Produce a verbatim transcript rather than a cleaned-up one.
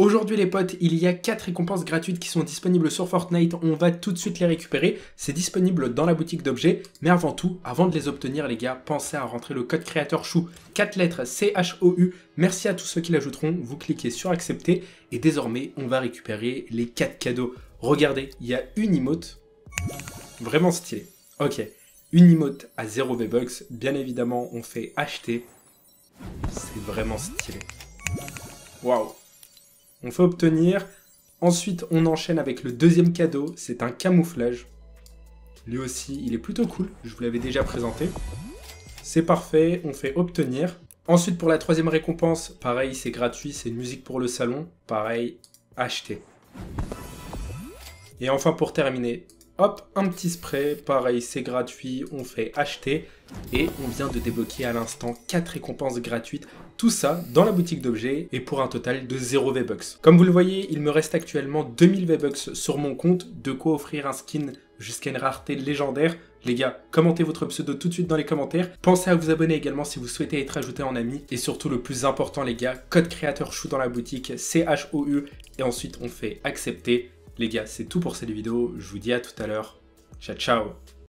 Aujourd'hui les potes, il y a quatre récompenses gratuites qui sont disponibles sur Fortnite, on va tout de suite les récupérer, c'est disponible dans la boutique d'objets, mais avant tout, avant de les obtenir les gars, pensez à rentrer le code créateur chou, quatre lettres C H O U, merci à tous ceux qui l'ajouteront, vous cliquez sur accepter, et désormais on va récupérer les quatre cadeaux. Regardez, il y a une emote, vraiment stylée, ok, une emote à zéro V-Bucks, bien évidemment on fait acheter, c'est vraiment stylé, waouh. On fait obtenir, ensuite on enchaîne avec le deuxième cadeau, c'est un camouflage. Lui aussi, il est plutôt cool, je vous l'avais déjà présenté. C'est parfait, on fait obtenir. Ensuite pour la troisième récompense, pareil, c'est gratuit, c'est une musique pour le salon, pareil, acheter. Et enfin pour terminer, hop, un petit spray, pareil, c'est gratuit, on fait acheter. Et on vient de débloquer à l'instant quatre récompenses gratuites, tout ça dans la boutique d'objets et pour un total de zéro V-Bucks. Comme vous le voyez, il me reste actuellement deux mille V-Bucks sur mon compte, de quoi offrir un skin jusqu'à une rareté légendaire. Les gars, commentez votre pseudo tout de suite dans les commentaires. Pensez à vous abonner également si vous souhaitez être ajouté en ami. Et surtout le plus important les gars, code créateur chou dans la boutique, C H O U. Et ensuite on fait accepter. Les gars, c'est tout pour cette vidéo, je vous dis à tout à l'heure. Ciao ciao.